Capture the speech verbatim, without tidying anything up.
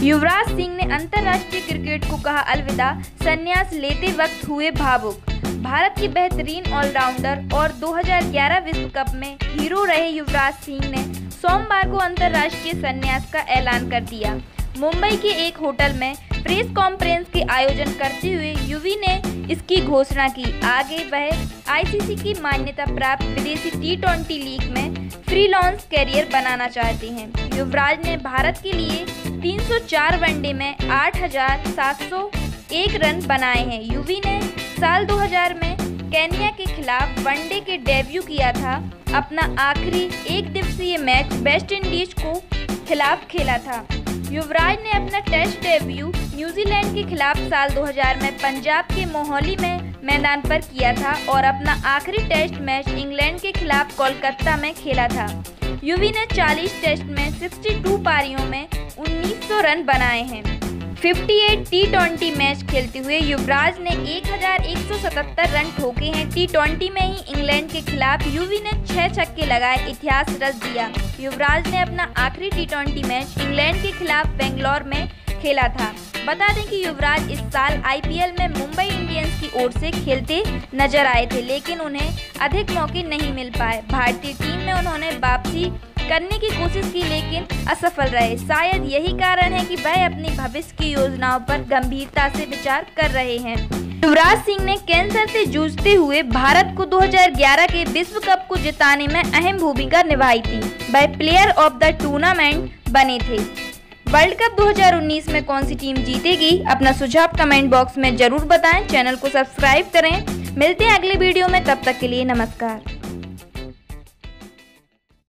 युवराज सिंह ने अंतर्राष्ट्रीय क्रिकेट को कहा अलविदा, संन्यास लेते वक्त हुए भावुक। भारत के बेहतरीन ऑलराउंडर और दो हज़ार ग्यारह विश्व कप में हीरो रहे युवराज सिंह ने सोमवार को अंतर्राष्ट्रीय संन्यास का ऐलान कर दिया। मुंबई के एक होटल में प्रेस कॉन्फ्रेंस के आयोजन करते हुए युवी ने इसकी घोषणा की। आगे वह आईसीसी की मान्यता प्राप्त विदेशी टी ट्वेंटी लीग में फ्रीलांस कैरियर बनाना चाहते हैं। युवराज ने भारत के लिए तीन सौ चार वनडे में आठ हज़ार सात सौ एक रन बनाए हैं। युवी ने साल दो हज़ार में केन्या के खिलाफ वनडे के डेब्यू किया था। अपना आखिरी एक दिवसीय मैच वेस्ट इंडीज को खिलाफ खेला था। युवराज ने अपना टेस्ट डेब्यू न्यूजीलैंड के खिलाफ साल दो हज़ार में पंजाब के मोहाली में मैदान पर किया था और अपना आखिरी टेस्ट मैच इंग्लैंड के खिलाफ कोलकाता में खेला था। युवी ने चालीस टेस्ट में बासठ पारियों में उन्नीस सौ रन बनाए हैं। अट्ठावन टी ट्वेंटी मैच खेलते हुए युवराज ने एक हज़ार एक सौ सतहत्तर रन ठोके हैं। टी ट्वेंटी में ही इंग्लैंड के खिलाफ युवी ने छह छक्के लगाए, इतिहास रच दिया। युवराज ने अपना आखिरी टी ट्वेंटी मैच इंग्लैंड के खिलाफ बेंगलोर में खेला था। बता दें कि युवराज इस साल आईपीएल में मुंबई इंडियंस की ओर से खेलते नजर आए थे, लेकिन उन्हें अधिक मौके नहीं मिल पाए। भारतीय टीम में उन्होंने वापसी करने की कोशिश की लेकिन असफल रहे। शायद यही कारण है कि वह अपनी भविष्य की योजनाओं पर गंभीरता से विचार कर रहे हैं। युवराज सिंह ने कैंसर से जूझते हुए भारत को दो हज़ार ग्यारह के विश्व कप को जिताने में अहम भूमिका निभाई थी। वह प्लेयर ऑफ द टूर्नामेंट बने थे। वर्ल्ड कप दो हज़ार उन्नीस में कौन सी टीम जीतेगी? अपना सुझाव कमेंट बॉक्स में जरूर बताएं। चैनल को सब्सक्राइब करें। मिलते हैं अगले वीडियो में, तब तक के लिए नमस्कार।